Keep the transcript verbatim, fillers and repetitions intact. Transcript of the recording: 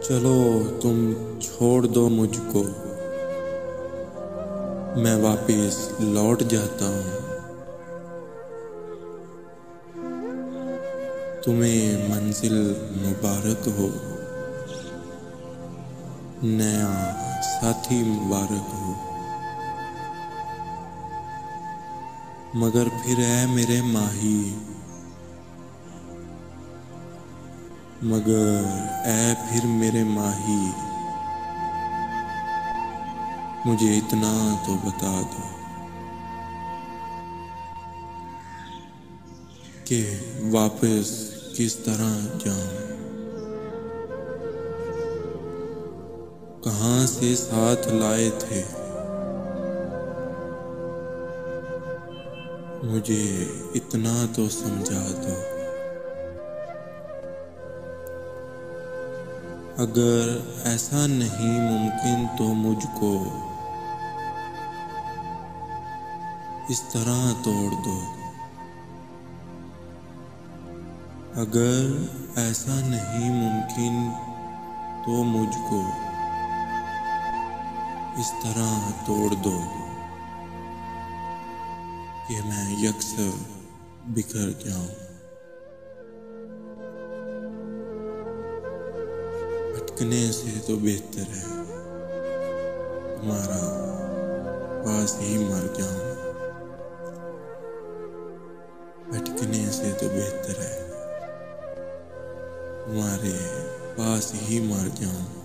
चलो तुम छोड़ दो मुझको, मैं वापस लौट जाता हूँ। तुम्हें मंजिल मुबारक हो, नया साथी मुबारक हो। मगर फिर है मेरे माही, मगर ऐ फिर मेरे माही, मुझे इतना तो बता दो कि वापस किस तरह जाऊं। कहाँ से साथ लाए थे, मुझे इतना तो समझा दो। अगर ऐसा नहीं मुमकिन तो मुझको इस तरह तोड़ दो। अगर ऐसा नहीं मुमकिन तो मुझको इस तरह तोड़ दो कि मैं यकसर बिखर जाऊं। भटकने से तो बेहतर है तुम्हारा पास ही मर जाऊं। भटकने से तो बेहतर है तुम्हारे पास ही मर जाऊं।